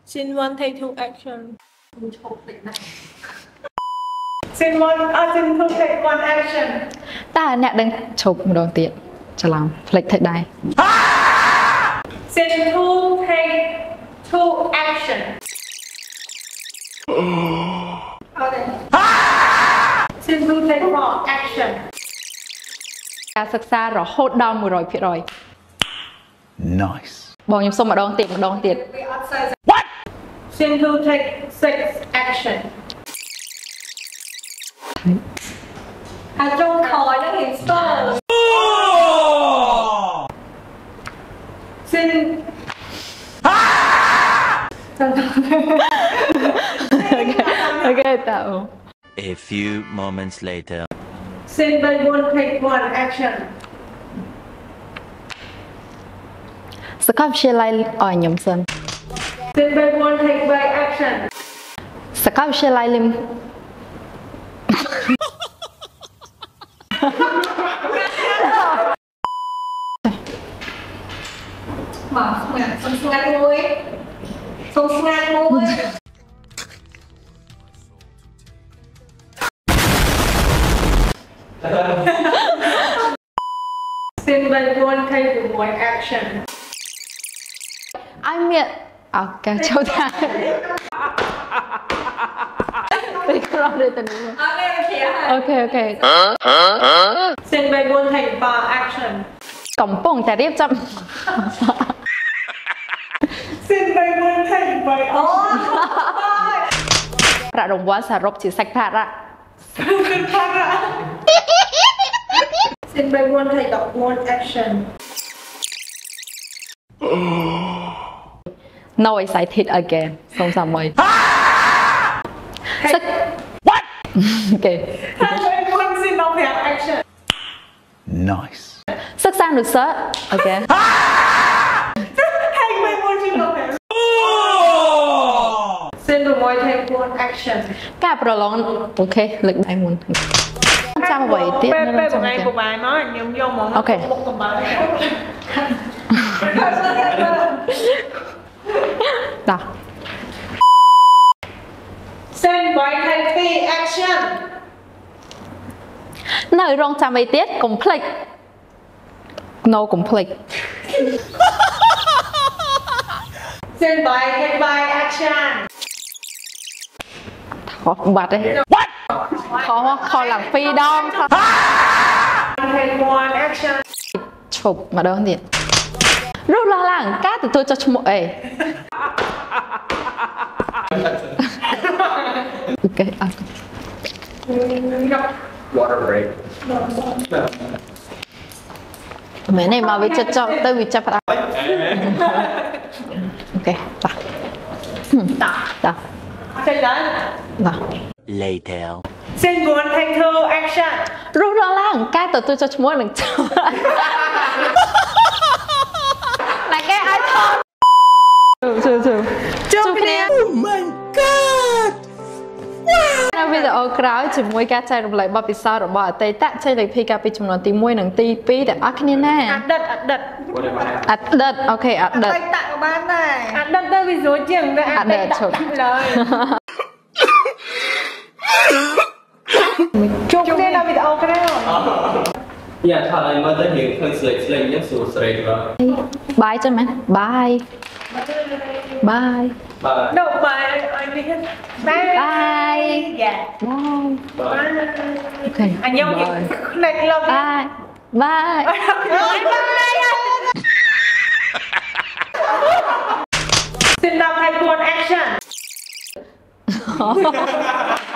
Scene 1 take 2 action. Scene 1 scene 2 take 1 action. តើអ្នកដឹងឈប់ម្ដងទៀតច្រឡំផ្លេចទៅដែរ Scene 2 take 2 action. Okay. Scene 2 take 4 action. ការសិក្សារហូតដល់ 100% Nice. បងខ្ញុំសុំម្ដងទៀត What? Scene 2 take 6 action. I don't call it in store. Scene Okay, tahu. A few moments later. Scene by 1 take 1 action. សកលវិទ្យាល័យឲ្យខ្ញុំសិន Scene by 1 take by action. សកលវិទ្យាល័យលឹម Xong ngắt mũi. Xong ngắt mũi. Scene by 1 take 1 action. ឲ្យមានឱកាសចូលថាពេលក្រោយទៅនេះ Okay. Scene by 1 take 5 action. កំពុងតែរៀបចំ Scene by 1 take 5 ប្រាក់រង្វាន់សរុបជាសាច់ប្រាក់ Scene by 1 take 1 action. No excited again សូមសាមី What? Okay. Scene by 1 scene of action. Nice. សិក្សានុសិស្ស Okay. Take by 1 scene of action. Scene by 1 take 1 action. ការប្រឡង Okay លើកដៃមុនចាំអ្វីទៀតពេលថ្ងៃប្រហែលមកខ្ញុំយកមកមុខកំបោរតា Scene by take 3 action. នៅរងចាំអីទៀតកុំភ្លេច No កុំភ្លេច Scene by take by action. ខុសបាត់ទេ What? ខុសឡើង2ដង Take 1 action. ឈប់ម្ដងទៀតរូបឡើងឡើងការទទួលចុះឈ្មោះអី Okay. Water break. មែនទេមកវាចិត្តចប់ទៅវាចាប់ផ្ដើម Okay តា Take that. តា Later. Scene 1 take 2 action. រូបឡើងឡើងការទទួលចុះឈ្មោះនឹងចប់តែគេឲ្យថតជួបគ្នា Oh my god! នៅវីដេអូក្រោយជាមួយការចែករំលែកបទពិសោធន៍របស់អតីតជ័យលេខកាលពីចំនួនទី1និងទី2ទាំងអស់គ្នាណាអតីតអូខេអតីតតាក់ក៏បានដែរអតីតទៅវាស្រួលជាងតែអតីតឈប់ឡើយជួបគ្នានៅវីដេអូក្រោយ Yeah, thằng này mà tới hiện hơi slịch nhất số sợi rồi. បាយចឹងមែនបាយ Và No bye I mean bye Yeah អូខេ anh nhau này lâu បាយ Xin đọc hai cuốn action